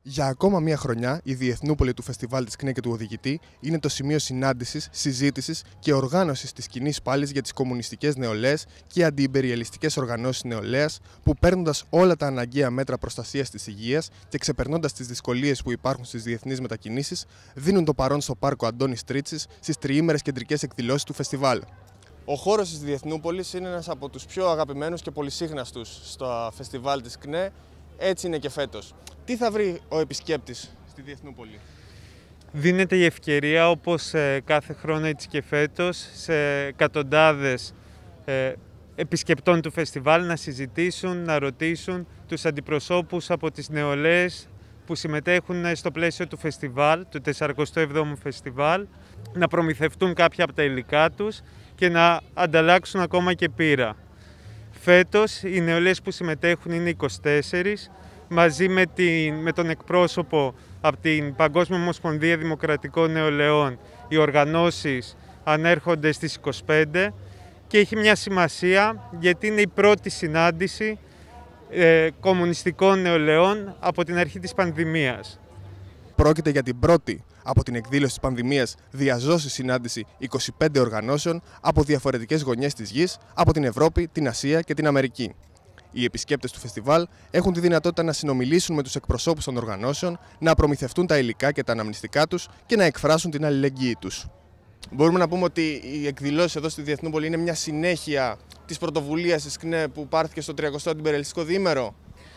Για ακόμα μία χρονιά, η Διεθνούπολη του Φεστιβάλ της ΚΝΕ και του Οδηγητή είναι το σημείο συνάντησης, συζήτησης και οργάνωσης της κοινής πάλης για τις κομμουνιστικές νεολαίες και αντιυμπεριαλιστικές οργανώσεις νεολαίας που, παίρνοντας όλα τα αναγκαία μέτρα προστασίας της υγείας και ξεπερνώντας τις δυσκολίες που υπάρχουν στις διεθνείς μετακινήσεις, δίνουν το παρόν στο πάρκο Αντώνης Τρίτσης στις τριήμερες κεντρικές εκδηλώσεις του φεστιβάλ. Ο χώρος της Διεθνούπολης είναι ένας από τους πιο αγαπημένους και πολυσύχναστους στο φεστιβάλ της ΚΝΕ. Έτσι είναι και φέτος. Τι θα βρει ο επισκέπτης στη Διεθνούπολη? Δίνεται η ευκαιρία, όπως κάθε χρόνο έτσι και φέτος, σε εκατοντάδες επισκεπτών του φεστιβάλ να συζητήσουν, να ρωτήσουν τους αντιπροσώπους από τις νεολαίες που συμμετέχουν στο πλαίσιο του φεστιβάλ, του 47ου φεστιβάλ, να προμηθευτούν κάποια από τα υλικά τους και να ανταλλάξουν ακόμα και πείρα. Φέτος οι νεολαίες που συμμετέχουν είναι 24, μαζί με τον εκπρόσωπο από την Παγκόσμια Ομοσπονδία Δημοκρατικών Νεολαίων. Οι οργανώσεις ανέρχονται στις 25 και έχει μια σημασία γιατί είναι η πρώτη συνάντηση κομμουνιστικών νεολαίων από την αρχή της πανδημίας. Πρόκειται για την πρώτη από την εκδήλωση της πανδημίας διαζώση συνάντηση 25 οργανώσεων από διαφορετικές γωνιές της γης, από την Ευρώπη, την Ασία και την Αμερική. Οι επισκέπτες του φεστιβάλ έχουν τη δυνατότητα να συνομιλήσουν με τους εκπροσώπους των οργανώσεων, να προμηθευτούν τα υλικά και τα αναμνηστικά τους και να εκφράσουν την αλληλεγγύη τους. Μπορούμε να πούμε ότι οι εκδηλώσεις εδώ στη Διεθνούπολη είναι μια συνέχεια της πρωτοβουλίας της ΚΝΕ που πάρθηκε στο 30ο Αντιπεριαλιστικό Διήμερο.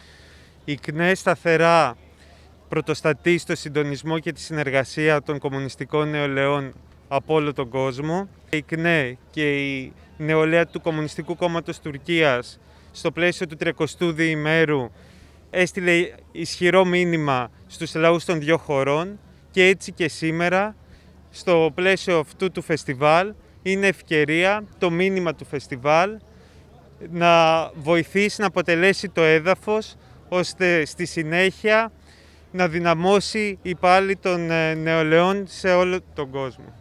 Η ΚΝΕ σταθερά πρωτοστατεί στο συντονισμό και τη συνεργασία των κομμουνιστικών νεολαίων από όλο τον κόσμο. Η ΚΝΕ και η νεολαία του Κομμουνιστικού Κόμματος Τουρκίας στο πλαίσιο του 30ου διημέρου έστειλε ισχυρό μήνυμα στους λαούς των δύο χωρών και έτσι και σήμερα στο πλαίσιο αυτού του φεστιβάλ είναι ευκαιρία το μήνυμα του φεστιβάλ να βοηθήσει να αποτελέσει το έδαφος ώστε στη συνέχεια να δυναμώσει η πάλη των νεολαίων σε όλο τον κόσμο.